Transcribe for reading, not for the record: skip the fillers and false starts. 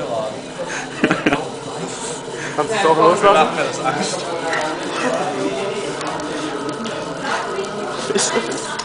Kannst du es auch loslassen? Macht mir das Angst.